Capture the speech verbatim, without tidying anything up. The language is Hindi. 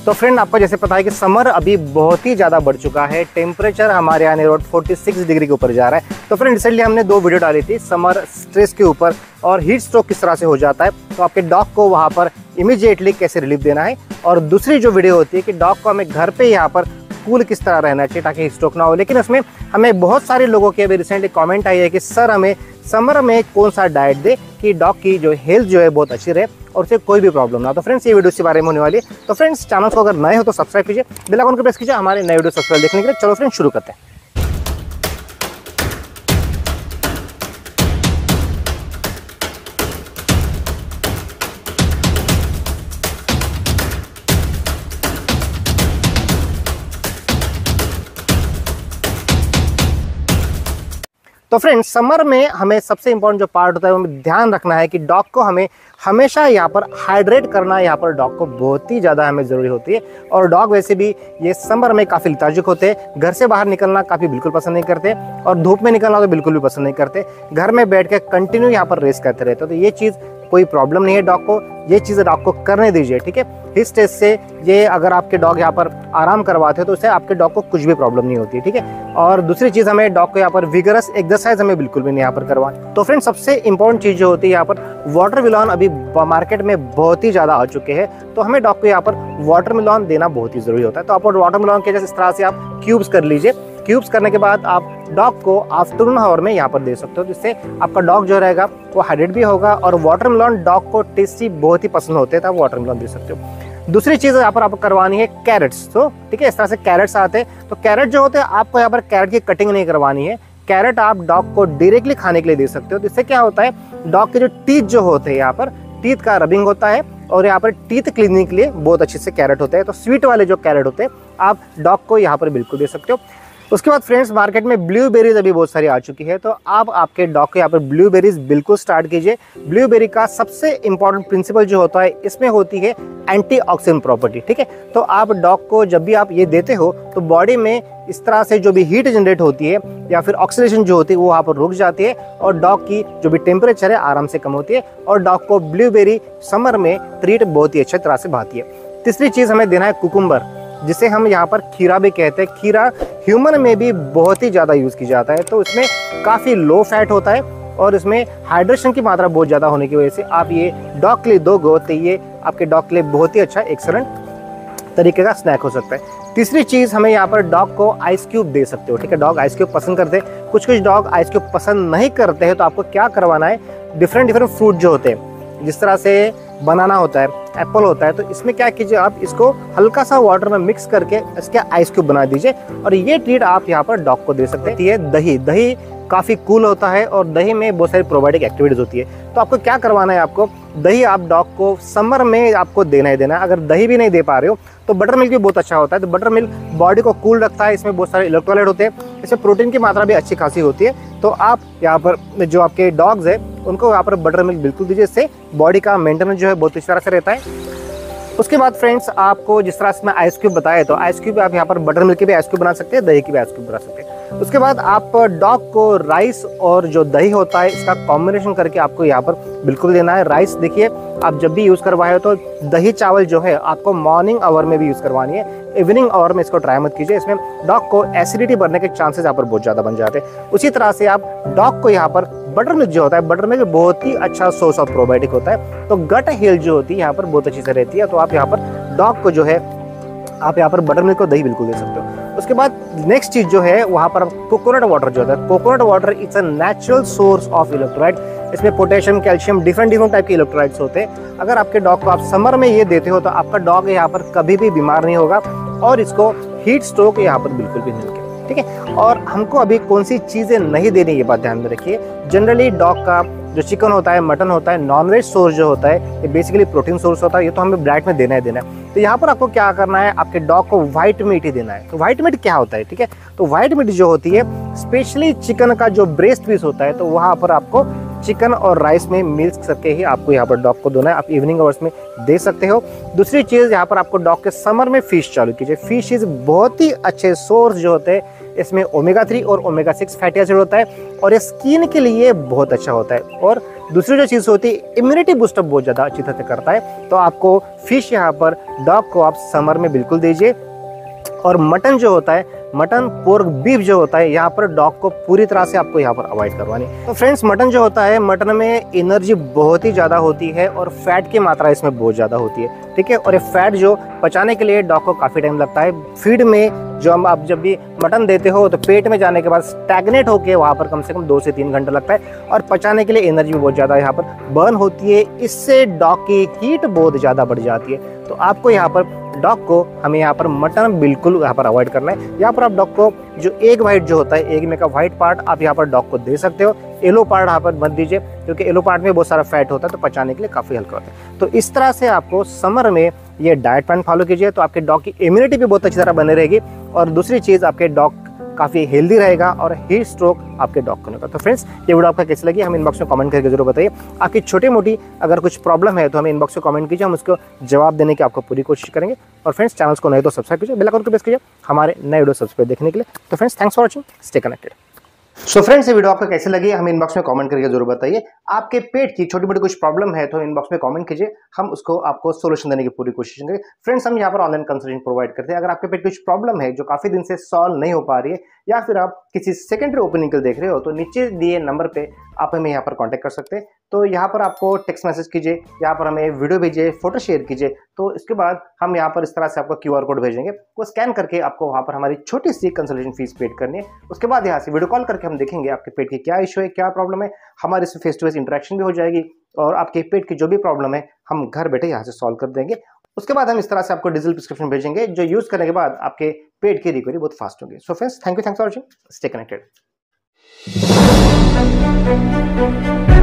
तो फ्रेंड, आपको जैसे पता है कि समर अभी बहुत ही ज़्यादा बढ़ चुका है। टेम्परेचर हमारे यहाँ रोड छियालीस डिग्री के ऊपर जा रहा है। तो फ्रेंड, रिसेंटली हमने दो वीडियो डाली थी समर स्ट्रेस के ऊपर और हीट स्ट्रोक किस तरह से हो जाता है, तो आपके डॉग को वहाँ पर इमीडिएटली कैसे रिलीफ देना है। और दूसरी जो वीडियो होती है कि डॉग को हमें घर पे यहाँ पर कूल किस तरह रहना चाहिए ताकि हीट स्ट्रोक ना हो। लेकिन उसमें हमें बहुत सारे लोगों के अभी रिसेंटली कमेंट आई है कि सर हमें समर में कौन सा डाइट दे कि डॉग की जो हेल्थ जो है बहुत अच्छी रहे और उसे कोई भी प्रॉब्लम ना हो। तो फ्रेंड्स, ये वीडियो इसी बारे में होने वाली है। तो फ्रेंड्स, चैनल को अगर नए हो तो सब्सक्राइब कीजिए, बेल आइकन को प्रेस कीजिए हमारे नए वीडियो सब्सक्राइब देखने के लिए। चलो फ्रेंड्स, शुरू करते हैं। तो फ्रेंड्स, समर में हमें सबसे इंपॉर्टेंट जो पार्ट होता है वो हमें ध्यान रखना है कि डॉग को हमें हमेशा यहाँ पर हाइड्रेट करना, यहाँ पर डॉग को बहुत ही ज़्यादा हमें ज़रूरी होती है। और डॉग वैसे भी ये समर में काफ़ी लेथार्जिक होते हैं, घर से बाहर निकलना काफ़ी बिल्कुल पसंद नहीं करते और धूप में निकलना तो बिल्कुल भी पसंद नहीं करते। घर में बैठ के कंटिन्यू यहाँ पर रेस्ट करते रहते। तो ये चीज़ कोई प्रॉब्लम नहीं है डॉग को, ये चीज़ डॉग को करने दीजिए, ठीक है। इस स्टेज से ये अगर आपके डॉग यहाँ पर आराम करवाते हो तो उससे आपके डॉग को कुछ भी प्रॉब्लम नहीं होती है, ठीक है। और दूसरी चीज़, हमें डॉग को यहाँ पर विगरस एक्सरसाइज हमें बिल्कुल भी नहीं यहाँ पर करवाएं। तो फ्रेंड्स, सबसे इंपॉर्टेंट चीज़ जो होती है यहाँ पर वाटरमेलन अभी मार्केट में बहुत ही ज़्यादा आ चुके हैं, तो हमें डॉग को यहाँ पर वाटरमेलन देना बहुत ही ज़रूरी होता है। तो आप वाटरमेलन के जैसे इस तरह से आप क्यूब्स कर लीजिए। क्यूब्स करने के बाद आप डॉग को आफ्टरनून आवर में यहाँ पर दे सकते हो, जिससे आपका डॉग जो रहेगा वो हाइड्रेट भी होगा। और वाटरमेलन डॉग को टेस्टी बहुत ही पसंद होते हैं, तो आप वाटरमेलन दे सकते हो। दूसरी चीज़ यहाँ पर आपको करवानी है कैरेट्स। तो ठीक है, इस तरह से कैरेट्स आते हैं, तो कैरेट जो होते हैं आपको यहाँ पर कैरेट की कटिंग नहीं करवानी है। कैरेट आप डॉग को डायरेक्टली खाने के लिए दे सकते हो। तो इससे क्या होता है, डॉग के जो टीथ जो होते हैं यहाँ पर टीथ का रबिंग होता है और यहाँ पर टीथ क्लीनिंग के लिए बहुत अच्छे से कैरेट होते हैं। तो स्वीट वाले जो कैरेट होते हैं आप डॉग को यहाँ पर बिल्कुल दे सकते हो। उसके बाद फ्रेंड्स, मार्केट में ब्लूबेरीज अभी बहुत सारी आ चुकी है, तो आप आपके डॉग को यहाँ पर ब्लूबेरीज बिल्कुल स्टार्ट कीजिए। ब्लूबेरी का सबसे इंपॉर्टेंट प्रिंसिपल जो होता है इसमें होती है एंटीऑक्सीडेंट प्रॉपर्टी, ठीक है। तो आप डॉग को जब भी आप ये देते हो तो बॉडी में इस तरह से जो भी हीट जनरेट होती है या फिर ऑक्सीडेशन जो होती है वो वहाँ पर रुक जाती है और डॉग की जो भी टेम्परेचर है आराम से कम होती है और डॉग को ब्लूबेरी समर में ट्रीट बहुत ही अच्छी तरह से भाती है। तीसरी चीज़, हमें देना है कुकुम्बर, जिसे हम यहाँ पर खीरा भी कहते हैं। खीरा ह्यूमन में भी बहुत ही ज़्यादा यूज़ किया जाता है, तो इसमें काफ़ी लो फैट होता है और इसमें हाइड्रेशन की मात्रा बहुत ज़्यादा होने की वजह से आप ये डॉग के लिए दोगे तो ये आपके डॉग के लिए बहुत ही अच्छा एक्सेलेंट तरीके का स्नैक हो सकता है। तीसरी चीज़, हमें यहाँ पर डॉग को आइस क्यूब दे सकते हो, ठीक है। डॉग आइस क्यूब पसंद करते हैं, कुछ कुछ डॉग आइस क्यूब पसंद नहीं करते हैं, तो आपको क्या करवाना है, डिफरेंट डिफरेंट फ्रूट जो होते हैं, जिस तरह से बनाना होता है, एप्पल होता है, तो इसमें क्या कीजिए, आप इसको हल्का सा वाटर में मिक्स करके इसके आइस क्यूब बना दीजिए और ये ट्रीट आप यहाँ पर डॉग को दे सकते हैं। ये दही दही काफ़ी कूल होता है और दही में बहुत सारी प्रोबायोटिक एक्टिविटीज़ होती है। तो आपको क्या करवाना है, आपको दही आप डॉग को समर में आपको देना ही देना है। अगर दही भी नहीं दे पा रहे हो तो बटर मिल्क भी बहुत अच्छा होता है। तो बटर मिल्क बॉडी को कूल रखता है, इसमें बहुत सारे इलेक्ट्रोलाइट होते हैं, इसमें प्रोटीन की मात्रा भी अच्छी खासी होती है। तो आप यहाँ पर जो आपके डॉग्स है उनको यहाँ पर बटर मिल्क बिल्कुल दीजिए, इससे बॉडी का मेंटेनेंस जो है बहुत अच्छी तरह से रहता है। उसके बाद फ्रेंड्स, आपको जिस तरह से मैं आइस क्यूब बताया, तो आइस क्यूब आप यहाँ पर बटर मिल्क के भी आइस क्यूब बना सकते हैं, दही की भी आइस क्यूब बना सकते हैं। उसके बाद आप डॉग को राइस और जो दही होता है इसका कॉम्बिनेशन करके आपको यहाँ पर बिल्कुल देना है। राइस देखिए, आप जब भी यूज़ करवाए हो तो दही चावल जो है आपको मॉर्निंग आवर में भी यूज़ करवानी है, इवनिंग आवर में इसको ट्राई मत कीजिए। इसमें डॉग को एसिडिटी बढ़ने के चांसेस यहाँ पर बहुत ज़्यादा बन जाते हैं। उसी तरह से आप डॉग को यहाँ पर बटर मिल्क जो होता है, बटर मिल्क बहुत ही अच्छा सोर्स ऑफ प्रोबायोटिक होता है, तो गट हेल्थ जो होती है यहाँ पर बहुत अच्छी से रहती है। तो आप यहाँ पर डॉग को जो है आप यहाँ पर बटर मिल्क को दही बिल्कुल दे सकते हो। उसके बाद नेक्स्ट चीज़ जो है वहाँ पर कोकोनट वाटर जो होता है, coconut water it's a natural source of electrolyte. इसमें potassium, calcium, different different type के इलेक्ट्रोलाइट्स होते हैं। अगर आपके डॉग को आप समर में ये देते हो तो आपका डॉग यहाँ पर कभी भी बीमार नहीं होगा और इसको हीट स्ट्रोक यहाँ पर बिल्कुल भी नहीं होगा, ठीक है। और हमको अभी कौन सी चीज़ें नहीं देनी, ये बात ध्यान में रखिए। जनरली डॉग का जो चिकन होता है, मटन होता है, नॉनवेज सोर्स जो होता है, ये बेसिकली प्रोटीन सोर्स होता है, ये तो हमें डाइट में देना ही देना है। तो यहाँ पर आपको क्या करना है, आपके डॉग को व्हाइट मीट ही देना है। तो व्हाइट मीट क्या होता है, ठीक है। तो व्हाइट मीट जो होती है, स्पेशली चिकन का जो ब्रेस्ट पीस होता है, तो वहाँ पर आपको चिकन और राइस में मिक्स करके ही आपको यहाँ पर डॉग को देना है। आप इवनिंग आवर्स में दे सकते हो। दूसरी चीज़, यहाँ पर आपको डॉग के समर में फिश चालू कीजिए। फिश इज बहुत ही अच्छे सोर्स जो होते हैं इसमें ओमेगा थ्री और ओमेगा सिक्स फैटी एसिड होता है और ये स्किन के लिए बहुत अच्छा होता है। और दूसरी जो चीज़ होती है, इम्यूनिटी बूस्टअप बहुत ज़्यादा अच्छी तरह से करता है। तो आपको फिश यहाँ पर डॉग को आप समर में बिल्कुल दीजिए। और मटन जो होता है, मटन पोर्क बीफ जो होता है, यहाँ पर डॉग को पूरी तरह से आपको यहाँ पर अवॉइड करवानी। तो फ्रेंड्स, मटन जो होता है, मटन में एनर्जी बहुत ही ज़्यादा होती है और फैट की मात्रा इसमें बहुत ज़्यादा होती है, ठीक है। और ये फैट जो पचाने के लिए डॉग को काफ़ी टाइम लगता है। फीड में जो हम आप जब भी मटन देते हो तो पेट में जाने के बाद स्टैग्नेट होकर वहाँ पर कम से कम दो से तीन घंटे लगता है और पचाने के लिए एनर्जी भी बहुत ज़्यादा यहाँ पर बर्न होती है। इससे डॉग की हीट बहुत ज़्यादा बढ़ जाती है। तो आपको यहाँ पर डॉग को हमें यहाँ पर मटन बिल्कुल यहाँ पर अवॉइड करना है। यहाँ पर आप डॉग को जो एग वाइट जो होता है, एग में का वाइट पार्ट आप यहाँ पर डॉग को दे सकते हो। येलो पार्ट यहाँ पर मत दीजिए क्योंकि येलो पार्ट में बहुत सारा फैट होता है तो पचाने के लिए काफ़ी हल्का होता है। तो इस तरह से आपको समर में ये डाइट प्लान फॉलो कीजिए तो आपके डॉग की इम्यूनिटी भी बहुत अच्छी तरह बनी रहेगी। और दूसरी चीज़, आपके डॉग काफ़ी हेल्दी रहेगा और हीट स्ट्रोक आपके डॉग को नहीं होगा। तो फ्रेंड्स, ये वीडियो आपका कैसी लगी, हमें इनबॉक्स में कमेंट करके जरूर बताइए। आपकी छोटी मोटी अगर कुछ प्रॉब्लम है तो हमें इनबॉक्स में कमेंट कीजिए, हम उसको जवाब देने की आपको पूरी कोशिश करेंगे। और फ्रेंड्स, चैनल को नए तो सब्सक्राइब कीजिए, बेल आइकन को प्रेस कीजिए हमारे नए वीडियो सबसे पहले देखने के लिए। तो friends, thanks for watching, stay connected. So friends, ये वीडियो आपको कैसे लगी हमें इनबॉक्स में कमेंट करके जरूर बताइए। आपके पेट की छोटी मोटी कुछ प्रॉब्लम है तो इनबॉक्स में कमेंट कीजिए, हम उसको आपको सोल्यूशन देने की पूरी कोशिश करेंगे। फ्रेंड्स, हम यहाँ पर ऑनलाइन कंसल्टिंग प्रोवाइड करते हैं। अगर आपके पेट कुछ प्रॉब्लम है जो काफी दिन से सॉल्व नहीं हो पा रही है या फिर आप किसी सेकेंडरी ओपनिंग को देख रहे हो तो नीचे दिए नंबर पे आप हमें यहाँ पर कॉन्टैक्ट कर सकते हैं। तो यहाँ पर आपको टेक्स्ट मैसेज कीजिए, यहाँ पर हमें वीडियो भेजिए, फोटो शेयर कीजिए। तो इसके बाद हम यहाँ पर इस तरह से आपको क्यू आर कोड भेजेंगे, वो स्कैन करके आपको वहाँ पर हमारी छोटी सी कंसल्टेशन फीस पेड करनी है। उसके बाद यहाँ से वीडियो कॉल करके हम देखेंगे आपके पेट की क्या इशू है, क्या प्रॉब्लम है। हमारे से फेस टू फेस इंटरेक्शन भी हो जाएगी और आपके पेट की जो भी प्रॉब्लम है हम घर बैठे यहाँ से सॉल्व कर देंगे। उसके बाद हम इस तरह से आपको डिजिटल प्रिस्क्रिप्शन भेजेंगे जो यूज करने के बाद आपके पेट की रिकवरी बहुत फास्ट होगी। So friends, thank you, thanks for watching, stay connected.